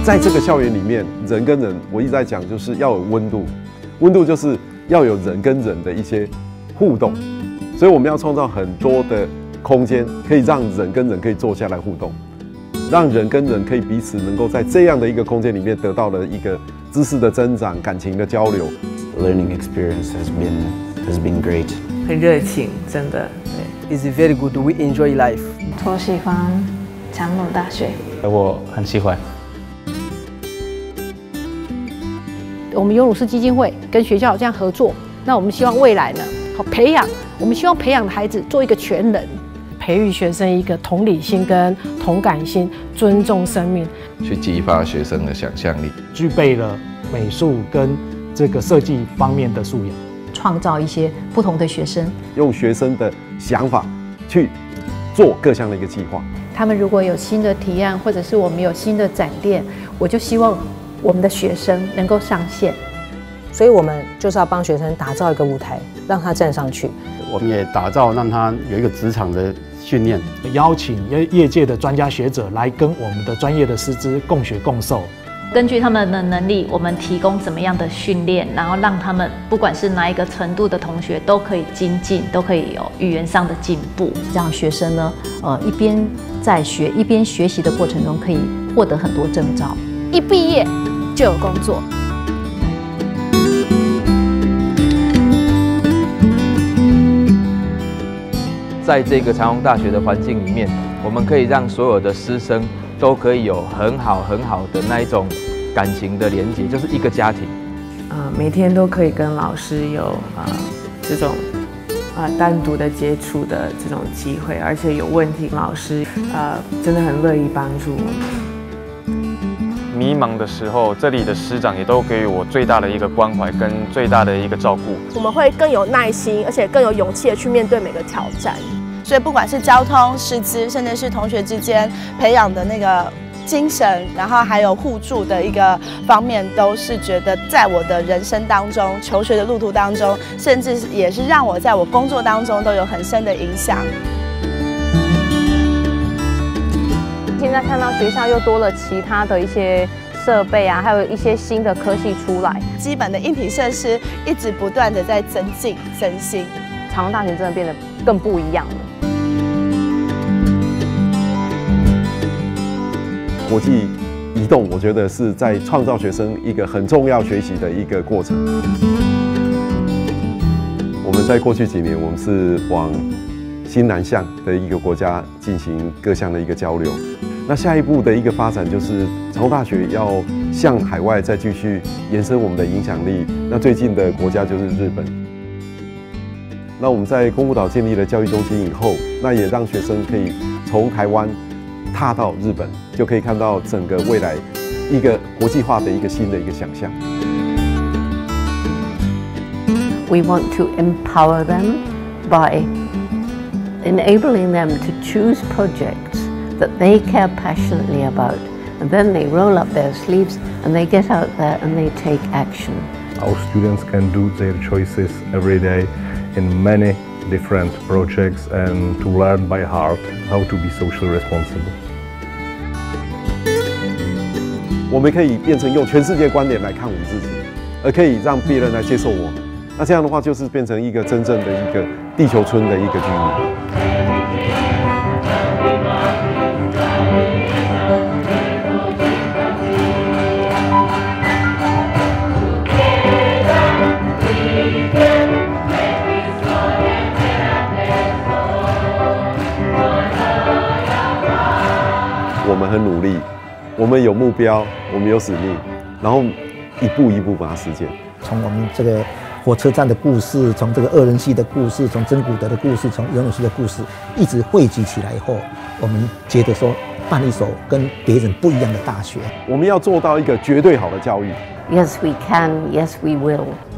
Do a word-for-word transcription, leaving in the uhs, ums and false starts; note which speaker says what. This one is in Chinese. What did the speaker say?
Speaker 1: 在这个校园里面，人跟人，我一直在讲，就是要有温度，温度就是要有人跟人的一些互动，所以我们要创造很多的空间，可以让人跟人可以坐下来互动，让人跟人可以彼此能够在这样的一个空间里面得到了一个知识的增长、感情的交流。
Speaker 2: Learning experience has been has been great.
Speaker 3: 很热情，真的。
Speaker 4: 对 ，It's very good. We enjoy life.
Speaker 5: 我喜欢长隆大学。
Speaker 2: 我很喜欢。
Speaker 6: 我们尤努斯基金会跟学校这样合作，那我们希望未来呢，好培养，我们希望培养的孩子做一个全人，
Speaker 7: 培育学生一个同理心跟同感心，尊重生命，
Speaker 8: 去激发学生的想象力，
Speaker 9: 具备了美术跟这个设计方面的素养，
Speaker 10: 创造一些不同的学生，
Speaker 1: 用学生的想法去做各项的一个计划。
Speaker 6: 他们如果有新的提案，或者是我们有新的展店，我就希望我们的学生能够上线。
Speaker 7: 所以我们就是要帮学生打造一个舞台，让他站上去。
Speaker 2: 我们也打造让他有一个职场的训练，
Speaker 9: 邀请业界的专家学者来跟我们的专业的师资共学共受。
Speaker 5: 根据他们的能力，我们提供怎么样的训练，然后让他们不管是哪一个程度的同学都可以精进，都可以有语言上的进步，
Speaker 10: 让学生呢，呃，一边在学一边学习的过程中，可以获得很多证照，
Speaker 6: 一毕业就有工作。
Speaker 11: 在这个长荣大学的环境里面，我们可以让所有的师生都可以有很好很好的那一种感情的连结，就是一个家庭。
Speaker 3: 呃，每天都可以跟老师有呃这种呃单独的接触的这种机会，而且有问题，老师呃真的很乐意帮助我们。
Speaker 12: 迷茫的时候，这里的师长也都给予我最大的一个关怀跟最大的一个照顾。
Speaker 13: 我们会更有耐心，而且更有勇气的去面对每个挑战。
Speaker 14: 所以不管是交通、师资，甚至是同学之间培养的那个精神，然后还有互助的一个方面，都是觉得在我的人生当中、求学的路途当中，甚至也是让我在我工作当中都有很深的影响。
Speaker 15: 现在看到学校又多了其他的一些设备啊，还有一些新的科系出来，
Speaker 14: 基本的硬体设施一直不断的在增进更新，
Speaker 15: 长荣大学真的变得更不一样了。
Speaker 1: 国际移动，我觉得是在创造学生一个很重要学习的一个过程。我们在过去几年，我们是往新南向的一个国家进行各项的一个交流。那下一步的一个发展就是长荣大学要向海外再继续延伸我们的影响力。那最近的国家就是日本。那我们在宫古岛建立了教育中心以后，那也让学生可以从台湾踏到日本，就可以看到整个未来一个国际化的一个新的一个想象。
Speaker 16: We want to empower them by enabling them to choose projects that they care passionately about, and then they roll up their sleeves and they get out there and they take action.
Speaker 17: Our students can do their choices every day in many different projects and to learn by heart how to be socially responsible.
Speaker 1: 我们可以变成用全世界观点来看我们自己，而可以让别人来接受我们。那这样的话，就是变成一个真正的一个地球村的一个居民。我们很努力，我们有目标，我们有使命，然后一步一步把它实践。
Speaker 4: 从我们这个火车站的故事，从这个二人系的故事，从真古德的故事，从尤努斯的故事，一直汇集起来以后，我们觉得说办一所跟别人不一样的大学。
Speaker 1: 我们要做到一个绝对好的教育。
Speaker 16: Yes, we can. Yes, we will.